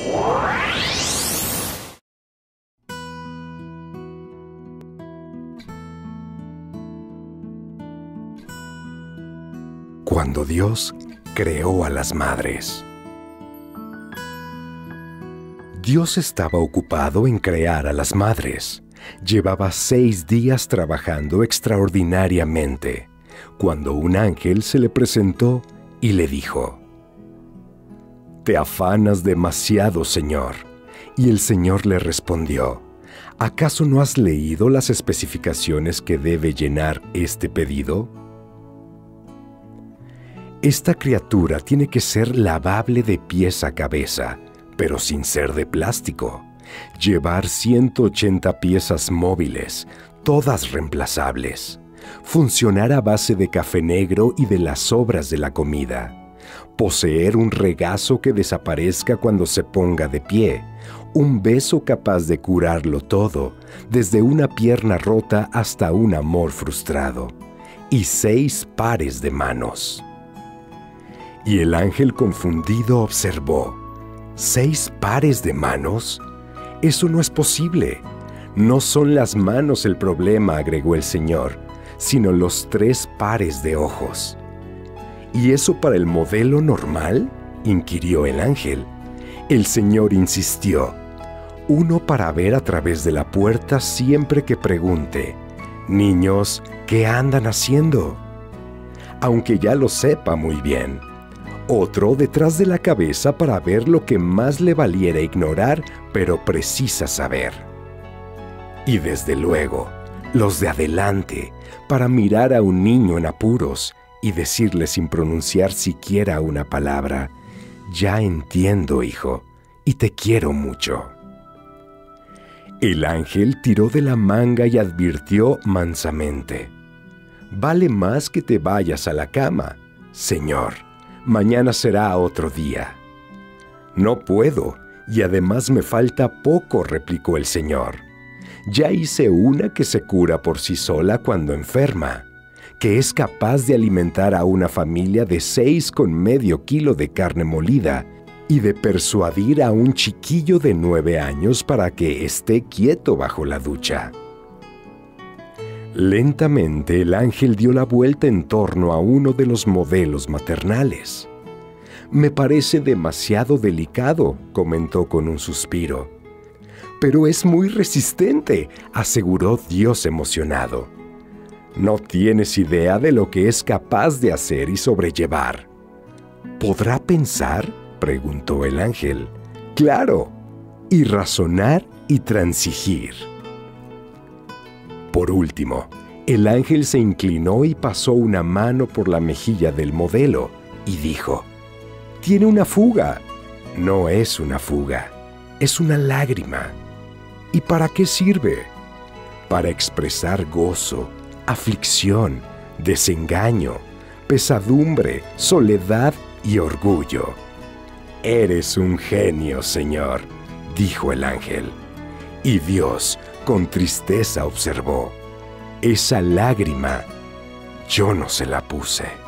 Cuando Dios creó a las madres. Dios estaba ocupado en crear a las madres. Llevaba 6 días trabajando extraordinariamente, cuando un ángel se le presentó y le dijo: «Te afanas demasiado, Señor». Y el Señor le respondió: «¿Acaso no has leído las especificaciones que debe llenar este pedido? Esta criatura tiene que ser lavable de pies a cabeza, pero sin ser de plástico. Llevar 180 piezas móviles, todas reemplazables. Funcionar a base de café negro y de las sobras de la comida. Poseer un regazo que desaparezca cuando se ponga de pie. Un beso capaz de curarlo todo, desde una pierna rota hasta un amor frustrado. Y 6 pares de manos». Y el ángel confundido observó: ¿6 pares de manos? Eso no es posible. No son las manos el problema, agregó el Señor, sino los 3 pares de ojos. ¿Y eso para el modelo normal?, inquirió el ángel. El Señor insistió: uno para ver a través de la puerta siempre que pregunte: «Niños, ¿qué andan haciendo?», aunque ya lo sepa muy bien. Otro detrás de la cabeza para ver lo que más le valiera ignorar, pero precisa saber. Y desde luego, los de adelante, para mirar a un niño en apuros y decirle sin pronunciar siquiera una palabra: «Ya entiendo, hijo, y te quiero mucho». El ángel tiró de la manga y advirtió mansamente: «Vale más que te vayas a la cama, Señor. Mañana será otro día». «No puedo, y además me falta poco», replicó el Señor. «Ya hice una que se cura por sí sola cuando enferma, que es capaz de alimentar a una familia de 6 con medio kilo de carne molida y de persuadir a un chiquillo de 9 años para que esté quieto bajo la ducha». Lentamente el ángel dio la vuelta en torno a uno de los modelos maternales. «Me parece demasiado delicado», comentó con un suspiro. «Pero es muy resistente», aseguró Dios emocionado. «No tienes idea de lo que es capaz de hacer y sobrellevar». «¿Podrá pensar?», preguntó el ángel. «Claro, y razonar y transigir». Por último, el ángel se inclinó y pasó una mano por la mejilla del modelo y dijo: «Tiene una fuga». «No es una fuga, es una lágrima». «¿Y para qué sirve?» «Para expresar gozo, aflicción, desengaño, pesadumbre, soledad y orgullo». «Eres un genio, Señor», dijo el ángel. Y Dios, con tristeza, observó: «Esa lágrima yo no se la puse».